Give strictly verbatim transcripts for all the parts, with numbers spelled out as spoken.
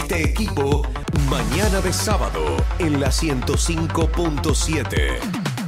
este equipo mañana de sábado en la ciento cinco punto siete.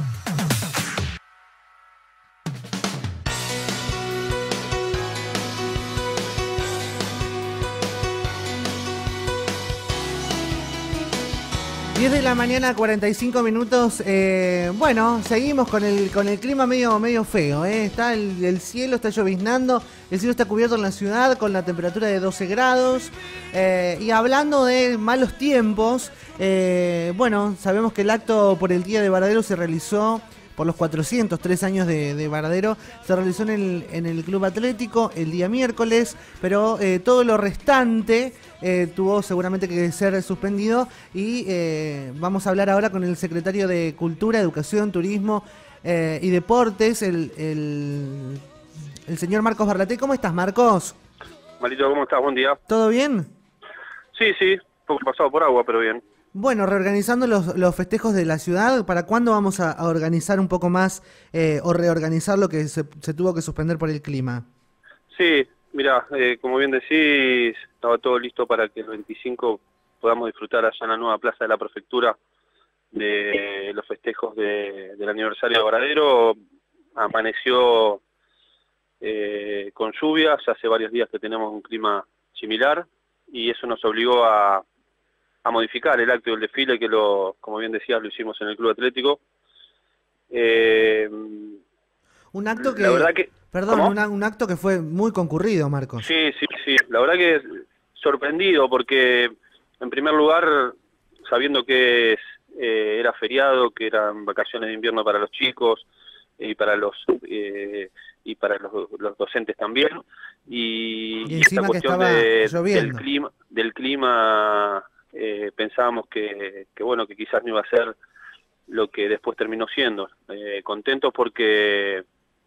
diez de la mañana, cuarenta y cinco minutos. Eh, bueno, seguimos con el con el clima medio medio feo. ¿eh? Está el, el cielo está lloviznando, el cielo está cubierto en la ciudad con la temperatura de doce grados. Eh, y hablando de malos tiempos, eh, bueno, sabemos que el acto por el Día de Varadero se realizó por los cuatrocientos tres años de, de Varadero, se realizó en el, en el Club Atlético el día miércoles, pero eh, todo lo restante eh, tuvo seguramente que ser suspendido y eh, vamos a hablar ahora con el secretario de Cultura, Educación, Turismo eh, y Deportes, el, el, el señor Marcos Barlaté. ¿Cómo estás, Marcos? Marito, ¿cómo estás? Buen día. ¿Todo bien? Sí, sí, un poco pasado por agua, pero bien. Bueno, reorganizando los, los festejos de la ciudad, ¿para cuándo vamos a, a organizar un poco más eh, o reorganizar lo que se, se tuvo que suspender por el clima? Sí, mira, eh, como bien decís, estaba todo listo para que el veinticinco podamos disfrutar allá en la nueva plaza de la prefectura de los festejos de, del aniversario de Varadero. Amaneció eh, con lluvia, ya hace varios días que tenemos un clima similar y eso nos obligó a a modificar el acto del desfile, que lo, como bien decías, lo hicimos en el Club Atlético. Eh, un acto que, la verdad que perdón, una, un acto que fue muy concurrido, Marcos. Sí, sí, sí, la verdad que sorprendido, porque en primer lugar, sabiendo que es, eh, era feriado, que eran vacaciones de invierno para los chicos y para los eh, y para los, los docentes también, y, y, y esta cuestión de, del clima, del clima Eh, pensábamos que, que bueno, que quizás no iba a ser lo que después terminó siendo. Eh, contentos porque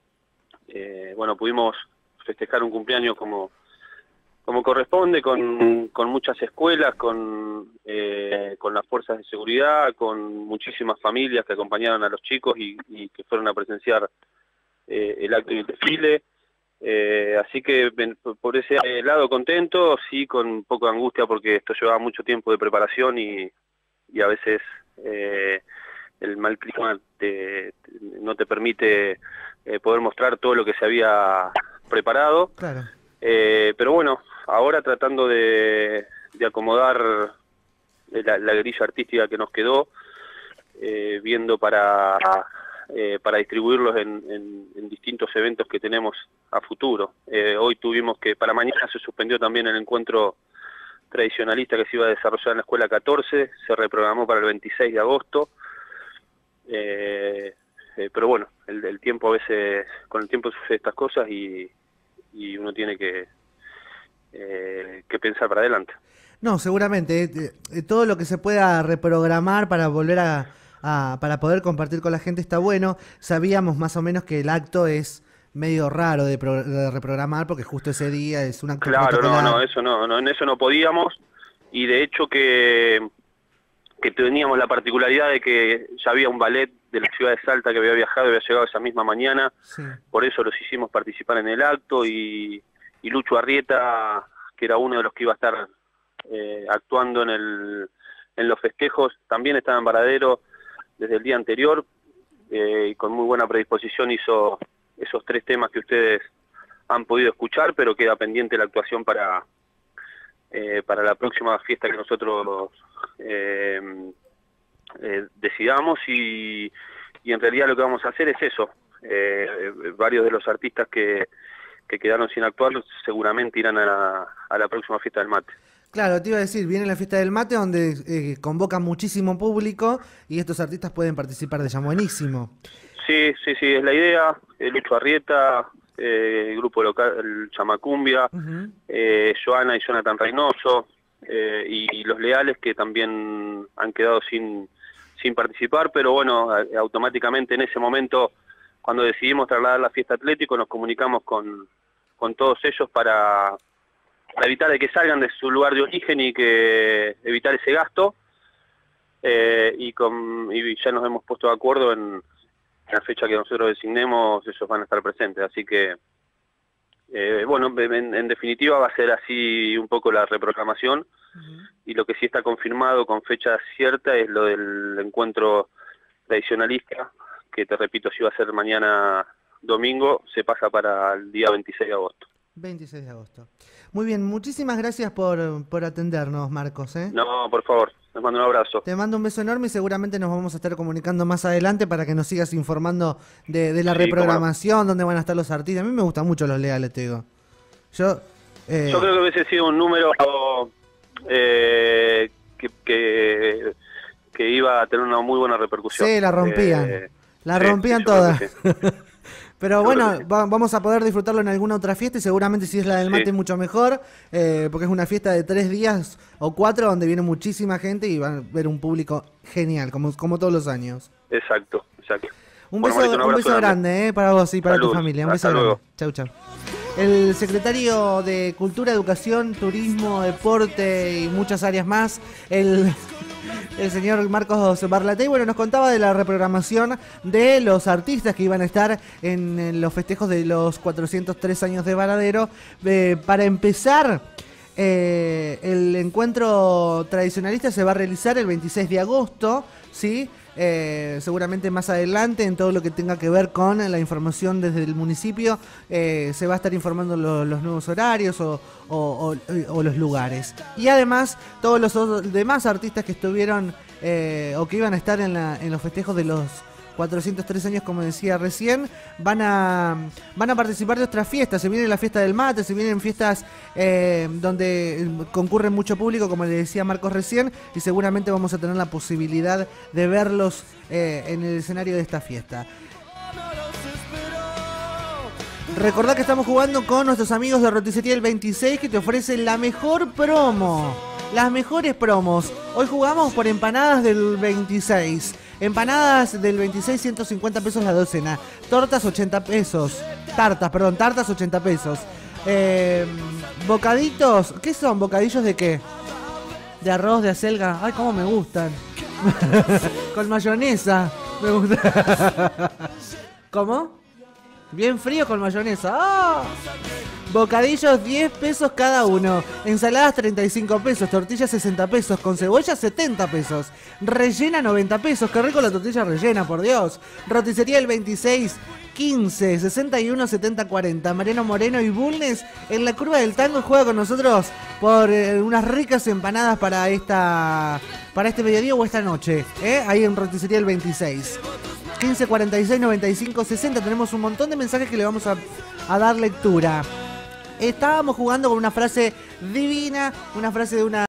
eh, bueno, pudimos festejar un cumpleaños como como corresponde, con, con muchas escuelas, con eh, con las fuerzas de seguridad, con muchísimas familias que acompañaron a los chicos y, y que fueron a presenciar eh, el acto y el desfile. Eh, así que por ese lado contento, sí con un poco de angustia porque esto llevaba mucho tiempo de preparación y, y a veces eh, el mal clima te, te, no te permite eh, poder mostrar todo lo que se había preparado. Claro. Eh, pero bueno, ahora tratando de, de acomodar la, la grilla artística que nos quedó, eh, viendo para... Eh, para distribuirlos en, en, en distintos eventos que tenemos a futuro. Eh, hoy tuvimos que, para mañana se suspendió también el encuentro tradicionalista que se iba a desarrollar en la Escuela catorce, se reprogramó para el veintiséis de agosto, eh, eh, pero bueno, el, el tiempo a veces, con el tiempo sucede estas cosas y, y uno tiene que, eh, que pensar para adelante. No, seguramente, eh, eh, todo lo que se pueda reprogramar para volver a Ah, para poder compartir con la gente está bueno. Sabíamos más o menos que el acto es medio raro de, pro, de reprogramar porque justo ese día es un acto Claro, protocolar. no, no, eso no, no, en eso no podíamos, y de hecho que, que teníamos la particularidad de que ya había un ballet de la ciudad de Salta que había viajado y había llegado esa misma mañana, sí. Por eso los hicimos participar en el acto, y, y Lucho Arrieta, que era uno de los que iba a estar eh, actuando en, el, en los festejos, también estaba en Varadero desde el día anterior, eh, y con muy buena predisposición hizo esos tres temas que ustedes han podido escuchar, pero queda pendiente la actuación para eh, para la próxima fiesta que nosotros eh, eh, decidamos, y, y en realidad lo que vamos a hacer es eso. Eh, varios de los artistas que, que quedaron sin actuar seguramente irán a la, a la próxima fiesta del mate. Claro, te iba a decir, viene la fiesta del mate donde eh, convoca muchísimo público y estos artistas pueden participar de ella. Buenísimo. Sí, sí, sí, es la idea. El Lucho Arrieta, eh, el grupo local, el Chamacumbia, uh-huh. eh, Joana y Jonathan Reynoso, eh, y, y los Leales, que también han quedado sin, sin participar, pero bueno, automáticamente en ese momento, cuando decidimos trasladar la fiesta Atlético, nos comunicamos con, con todos ellos para... para evitar de que salgan de su lugar de origen y que evitar ese gasto, eh, y, con, y ya nos hemos puesto de acuerdo en la fecha que nosotros designemos, ellos van a estar presentes, así que Eh, bueno, en, en definitiva va a ser así un poco la reprogramación. Uh-huh. Y lo que sí está confirmado con fecha cierta es lo del encuentro tradicionalista, que te repito, si va a ser mañana domingo, se pasa para el día veintiséis de agosto. veintiséis de agosto. Muy bien, muchísimas gracias por, por atendernos, Marcos. ¿eh? No, por favor, les mando un abrazo. Te mando un beso enorme y seguramente nos vamos a estar comunicando más adelante para que nos sigas informando de, de la sí, reprogramación, dónde van a estar los artistas. A mí me gustan mucho los leales, te digo. Yo, eh... Yo creo que hubiese sido un número eh, que, que, que iba a tener una muy buena repercusión. Sí, la rompían. Eh, la sí, rompían sí, todas. Pero bueno, va, vamos a poder disfrutarlo en alguna otra fiesta y seguramente si es la del mate sí. mucho mejor, eh, porque es una fiesta de tres días o cuatro donde viene muchísima gente y van a ver un público genial, como, como todos los años. Exacto, exacto. Un beso, bueno, Marito, un un beso grande, grande eh, para vos y para Salud. tu familia. Un beso Hasta grande. Luego. Chau, chau. El secretario de Cultura, Educación, Turismo, Deporte y muchas áreas más, el... el señor Marcos Barlatey, bueno, nos contaba de la reprogramación de los artistas que iban a estar en, en los festejos de los cuatrocientos tres años de Varadero. Eh, para empezar, eh, el encuentro tradicionalista se va a realizar el veintiséis de agosto, ¿sí? Eh, seguramente más adelante en todo lo que tenga que ver con la información desde el municipio eh, se va a estar informando lo, los nuevos horarios o, o, o, o los lugares, y además todos los demás artistas que estuvieron eh, o que iban a estar en, la, en los festejos de los cuatrocientos tres años, como decía recién, van a van a participar de otras fiestas. Se viene la fiesta del mate, se vienen fiestas eh, donde concurre mucho público, como le decía Marcos recién, y seguramente vamos a tener la posibilidad de verlos eh, en el escenario de esta fiesta. Recordá que estamos jugando con nuestros amigos de Roticería el veintiséis, que te ofrecen la mejor promo, las mejores promos. Hoy jugamos por empanadas del veintiséis. Empanadas del veintiséis, ciento cincuenta pesos la docena. Tortas, ochenta pesos. Tartas, perdón, tartas, ochenta pesos. Eh, bocaditos, ¿qué son? ¿Bocadillos de qué? De arroz, de acelga. Ay, cómo me gustan. Con mayonesa. Me gusta. ¿Cómo? Bien frío con mayonesa. ¡Oh! Bocadillos diez pesos cada uno. Ensaladas treinta y cinco pesos. Tortillas sesenta pesos. Con cebolla setenta pesos. Rellena noventa pesos. Qué rico la tortilla rellena, por Dios. Roticería el veintiséis, quince, sesenta y uno, setenta, cuarenta. Mariano Moreno y Bulnes en la curva del tango. Juega con nosotros por eh, unas ricas empanadas para esta para este mediodía o esta noche. ¿eh? Ahí en Roticería el veintiséis. quince, cuarenta y seis, noventa y cinco, sesenta. Tenemos un montón de mensajes que le vamos a, a dar lectura. Estábamos jugando con una frase divina, una frase de una...